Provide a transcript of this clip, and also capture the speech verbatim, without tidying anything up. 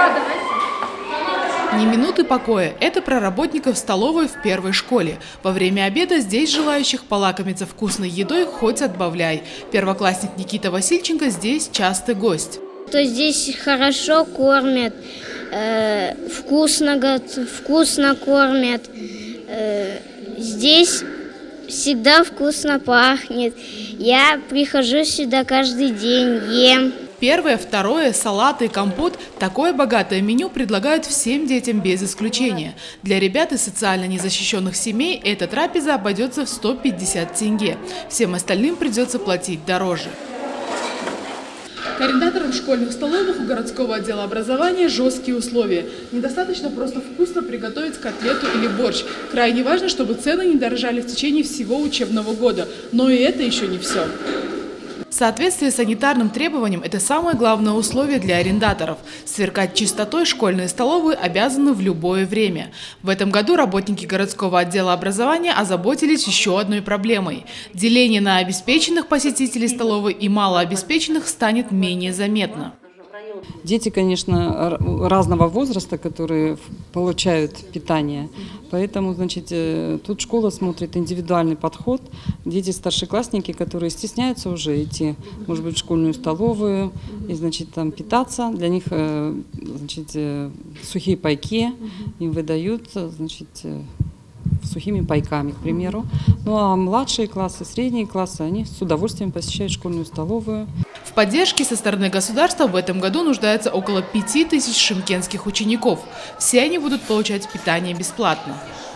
Ни минуты покоя – это про работников столовой в первой школе. Во время обеда здесь желающих полакомиться вкусной едой хоть отбавляй. Первоклассник Никита Васильченко здесь частый гость. То здесь хорошо кормят, э, вкусно, вкусно кормят. Э, здесь всегда вкусно пахнет. Я прихожу сюда каждый день, ем. Первое, второе, салаты, компот – такое богатое меню предлагают всем детям без исключения. Для ребят из социально незащищенных семей эта трапеза обойдется в сто пятьдесят тенге. Всем остальным придется платить дороже. К арендаторам школьных столовых у городского отдела образования жесткие условия. Недостаточно просто вкусно приготовить котлету или борщ. Крайне важно, чтобы цены не дорожали в течение всего учебного года. Но и это еще не все. Соответствие санитарным требованиям – это самое главное условие для арендаторов. Сверкать чистотой школьные столовые обязаны в любое время. В этом году работники городского отдела образования озаботились еще одной проблемой. Деление на обеспеченных посетителей столовой и малообеспеченных станет менее заметно. Дети, конечно, разного возраста, которые получают питание. Поэтому, значит, тут школа смотрит индивидуальный подход. Дети старшеклассники, которые стесняются уже идти, может быть, в школьную столовую и, значит, там питаться. Для них, значит, сухие пайки им выдают, значит, сухими пайками, к примеру. Ну а младшие классы, средние классы, они с удовольствием посещают школьную столовую. В поддержке со стороны государства в этом году нуждается около пяти тысяч шымкентских учеников. Все они будут получать питание бесплатно.